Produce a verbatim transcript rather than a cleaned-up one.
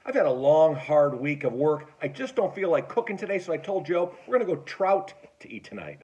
I've had a long, hard week of work. I just don't feel like cooking today, so I told Joe we're going to go trout to eat tonight.